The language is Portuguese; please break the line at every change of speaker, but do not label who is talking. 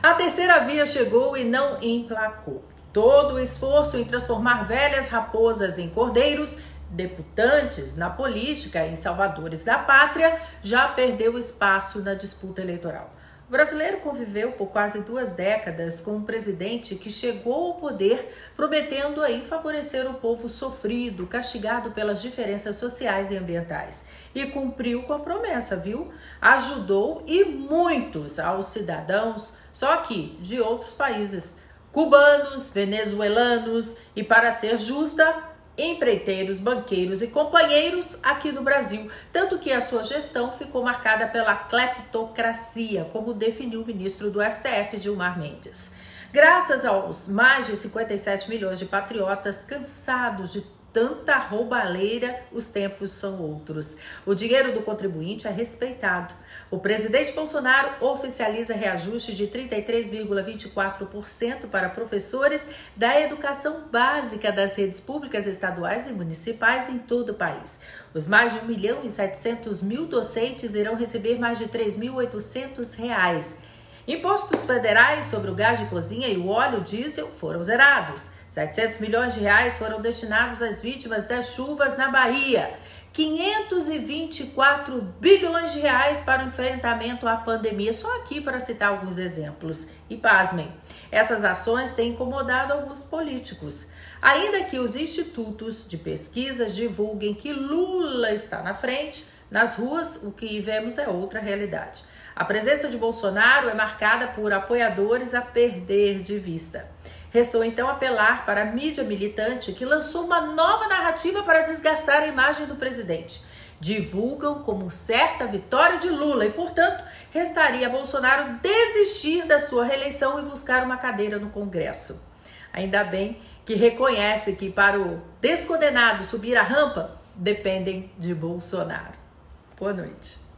A terceira via chegou e não emplacou. Todo o esforço em transformar velhas raposas em cordeiros, deputantes na política e salvadores da pátria, já perdeu espaço na disputa eleitoral. O brasileiro conviveu por quase 2 décadas com um presidente que chegou ao poder prometendo aí favorecer o povo sofrido, castigado pelas diferenças sociais e ambientais. E cumpriu com a promessa, viu? Ajudou e muitos aos cidadãos, só que de outros países, cubanos, venezuelanos e, para ser justa, empreiteiros, banqueiros e companheiros aqui no Brasil, tanto que a sua gestão ficou marcada pela cleptocracia, como definiu o ministro do STF, Gilmar Mendes. Graças aos mais de 57 milhões de patriotas cansados de tanta roubalheira, os tempos são outros. O dinheiro do contribuinte é respeitado. O presidente Bolsonaro oficializa reajuste de 33,24% para professores da educação básica das redes públicas estaduais e municipais em todo o país. Os mais de 1.700.000 docentes irão receber mais de R$ 3.800. Impostos federais sobre o gás de cozinha e o óleo diesel foram zerados. 700 milhões de reais foram destinados às vítimas das chuvas na Bahia. 524 bilhões de reais para o enfrentamento à pandemia, só aqui para citar alguns exemplos. E pasmem, essas ações têm incomodado alguns políticos. Ainda que os institutos de pesquisas divulguem que Lula está na frente, nas ruas o que vemos é outra realidade. A presença de Bolsonaro é marcada por apoiadores a perder de vista. Restou então apelar para a mídia militante, que lançou uma nova narrativa para desgastar a imagem do presidente. Divulgam como certa vitória de Lula e, portanto, restaria a Bolsonaro desistir da sua reeleição e buscar uma cadeira no Congresso. Ainda bem que reconhece que para o descondenado subir a rampa, dependem de Bolsonaro. Boa noite.